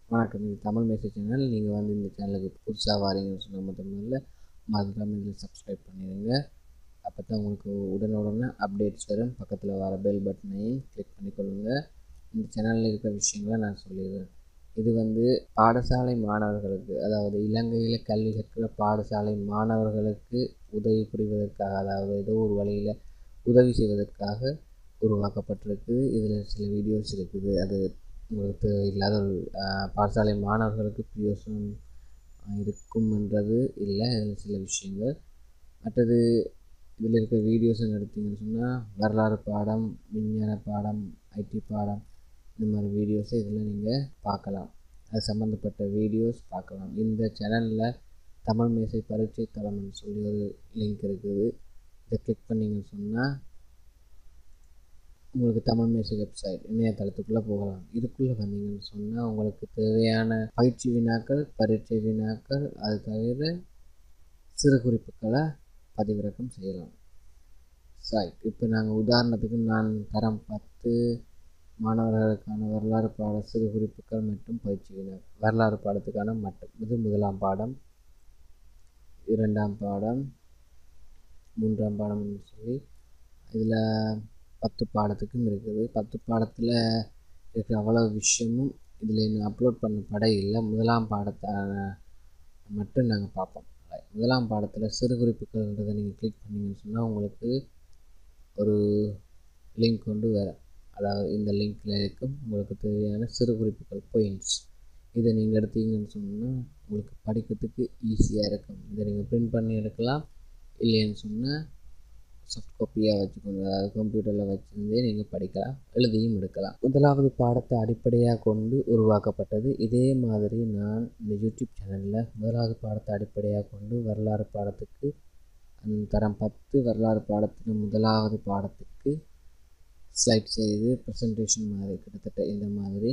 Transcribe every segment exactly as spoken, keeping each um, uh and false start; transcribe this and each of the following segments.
வணக்கம். இது Tamil message channel. நீங்கள் வந்து இந்த சேனலுக்கு புதுசாக வாரீங்கன்னு சொன்ன முதல்ல மறக்காம இதில் சப்ஸ்கிரைப் பண்ணிடுங்க. அப்போ தான் உங்களுக்கு உடனுடனே அப்டேட்ஸ் வரும். பக்கத்தில் வர பெல் பட்டனையும் கிளிக் பண்ணிக்கொள்ளுங்க. இந்த சேனலில் இருக்கிற விஷயங்களை நான் சொல்லிடுறேன். இது வந்து பாடசாலை மாணவர்களுக்கு, அதாவது இலங்கையில் கல்வி கற்கிற பாடசாலை மாணவர்களுக்கு உதவி புரிவதற்காக, அதாவது ஏதோ ஒரு வழியில் உதவி செய்வதற்காக உருவாக்கப்பட்டிருக்குது. இதில் சில வீடியோஸ் இருக்குது. அது உங்களுக்கு இல்லாத ஒரு பாடசாலை மாணவர்களுக்கு பிரயோசனம் இருக்கும் என்றது இல்லை. இதில் சில விஷயங்கள் மற்றது இதில் இருக்கிற வீடியோஸ்ன்னு எடுத்திங்கன்னு சொன்னால் வரலாறு பாடம், விஞ்ஞான பாடம், ஐடி பாடம், இந்த மாதிரி வீடியோஸை இதில் நீங்கள் பார்க்கலாம். அது சம்மந்தப்பட்ட வீடியோஸ் பார்க்கலாம். இந்த சேனலில் தமிழ் மேசை பரீட்சை தளம்னு சொல்லி ஒரு லிங்க் இருக்குது. இதை கிளிக் பண்ணிங்கன்னு சொன்னால் உங்களுக்கு தமிழ் மேசை வெப்சைட் இணையதளத்துக்குள்ளே போகலாம். இதுக்குள்ளே வந்தீங்கன்னு சொன்னால் உங்களுக்கு தேவையான பயிற்சி வினாக்கள், பரீட்சை வினாக்கள், அது தவிர சிறு குறிப்புகளை பதிவிறக்கம் செய்யலாம். சைட் இப்போ நாங்கள் உதாரணத்துக்கு நான் தரம் பத்து மாணவர்களுக்கான வரலாறு பாட சிறு குறிப்புகள் மற்றும் பயிற்சி வினாக்கள். வரலாறு பாடத்துக்கான மட்டும் இது முதலாம் பாடம், இரண்டாம் பாடம், மூன்றாம் பாடம்னு சொல்லி இதில் பத்து பாடத்துக்கும் இருக்குது. பத்து பாடத்தில் இருக்கிற அவ்வளோ விஷயமும் இதில் இன்னும் அப்லோட் பண்ணப்பட இல்லை. முதலாம் பாடத்தை மட்டும் நாங்கள் பார்ப்போம். முதலாம் பாடத்தில் சிறு குறிப்புகள்ன்றதை நீங்கள் கிளிக் பண்ணிங்கன்னு சொன்னால் உங்களுக்கு ஒரு லிங்க் கொண்டு வர, அதாவது இந்த லிங்க்கில் இருக்கும் உங்களுக்கு தேவையான சிறு குறிப்புகள் பாயிண்ட்ஸ். இதை நீங்கள் எடுத்தீங்கன்னு சொன்னால் உங்களுக்கு படிக்கிறதுக்கு ஈஸியாக இருக்கும். இதை நீங்கள் பிரிண்ட் பண்ணி எடுக்கலாம். இல்லைன்னு சொன்னால் சாஃப்ட் காப்பியாக வச்சுக்கோங்க. அதாவது கம்ப்யூட்டரில் வச்சுருந்தே நீங்கள் படிக்கலாம், எழுதியும் எடுக்கலாம். முதலாவது பாடத்தை அடிப்படையாக கொண்டு உருவாக்கப்பட்டது. இதே மாதிரி நான் இந்த யூடியூப் சேனலில் முதலாவது பாடத்தை அடிப்படையாக கொண்டு வரலாறு பாடத்துக்கு, அந்த தரம் பத்து வரலாறு பாடத்தின் முதலாவது பாடத்துக்கு ஸ்லைட் செய்து ப்ரெசன்டேஷன் மாதிரி கிட்டத்தட்ட இந்த மாதிரி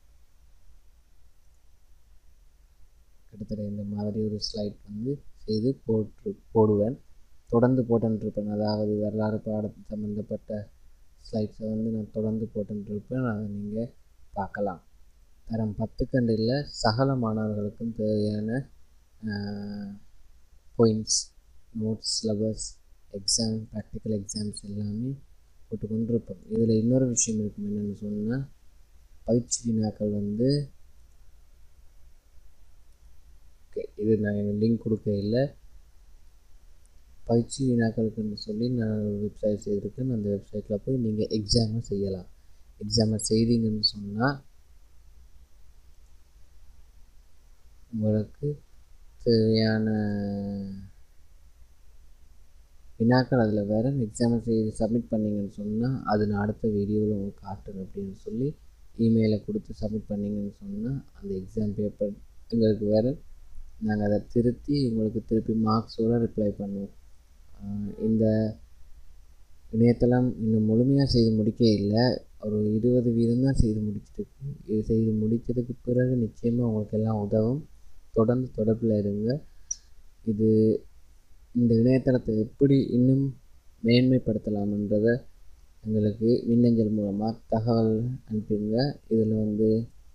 கிட்டத்தட்ட இந்த மாதிரி ஒரு ஸ்லைட் வந்து செய்து போட்டு போடுவேன். தொடர்ந்து போட்டுருப்பேன். அதாவது வரலாறு பாடத்துக்கு சம்மந்தப்பட்ட ஸ்லைட்ஸை வந்து நான் தொடர்ந்து போட்டுருப்பேன். அதை நீங்கள் பார்க்கலாம். தரம் பத்துக்கண்டு இல்லை, சகல மாணவர்களுக்கும் தேவையான points, notes, syllabus, exam, practical exams எல்லாமே போட்டு கொண்டிருப்போம். இதில் இன்னொரு விஷயம் இருக்கும். என்னென்னு சொன்னால் பயிற்சி வினாக்கள் வந்து ஓகே இது நான் லிங்க் கொடுக்க இல்லை. பயிற்சி வினாக்களுக்குன்னு சொல்லி நான் ஒரு வெப்சைட் செய்திருக்கேன். அந்த வெப்சைட்டில் போய் நீங்கள் எக்ஸாமை செய்யலாம். எக்ஸாமை செய்தீங்கன்னு சொன்னால் உங்களுக்கு தேவையான வினாக்கள் அதில் வேறு எக்ஸாமை செய்து சப்மிட் பண்ணிங்கன்னு சொன்னால் அது நான் அடுத்த வீடியோவில் உங்களுக்கு காட்டுறேன் அப்படின்னு சொல்லி இமெயிலை கொடுத்து சப்மிட் பண்ணிங்கன்னு சொன்னால் அந்த எக்ஸாம் பேப்பர் எங்களுக்கு வேறு நாங்கள் அதை திருத்தி உங்களுக்கு திருப்பி மார்க்ஸோடு ரிப்ளை பண்ணுவோம். இந்த இணையதளம் இன்னும் முழுமையாக செய்து முடிக்க இல்லை. ஒரு இருபது வீதம் தான் செய்து முடிச்சிருக்கு. இது செய்து முடித்ததுக்கு பிறகு நிச்சயமாக உங்களுக்கு எல்லாம் உதவும். தொடர்ந்து தொடர்பில் இருங்க. இது இந்த இணையதளத்தை எப்படி இன்னும் மேன்மைப்படுத்தலாம்ன்றதை எங்களுக்கு மின்னஞ்சல் மூலமாக தகவல் அனுப்பிடுங்க. இதில் வந்து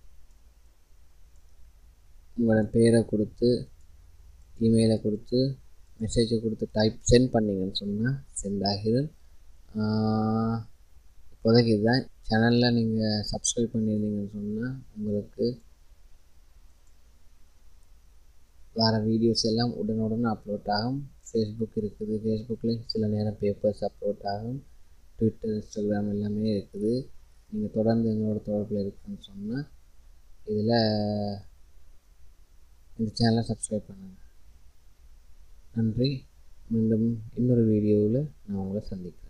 உங்களோட பேரை கொடுத்து, இமெயிலை கொடுத்து, மெசேஜை கொடுத்து டைப் சென்ட் பண்ணிங்கன்னு சொன்னால் சென்ட் ஆகிடும். இப்போதைக்கு இதுதான். சேனலில் நீங்கள் சப்ஸ்கிரைப் பண்ணியிருந்தீங்கன்னு சொன்னால் உங்களுக்கு வேறு வீடியோஸ் எல்லாம் உடனுடன் அப்லோட் ஆகும். ஃபேஸ்புக் இருக்குது. ஃபேஸ்புக்கில் சில நேரம் பேப்பர்ஸ் அப்லோட் ஆகும். ட்விட்டர், இன்ஸ்டாகிராம் எல்லாமே இருக்குது. நீங்கள் தொடர்ந்து எங்களோட தொடர்பில் இருக்குன்னு சொன்னால் இதில் இந்த சேனலை சப்ஸ்கிரைப் பண்ணுங்கள். நன்றி. மீண்டும் இன்னொரு வீடியோவில் நான் உங்களை சந்திக்கிறேன்.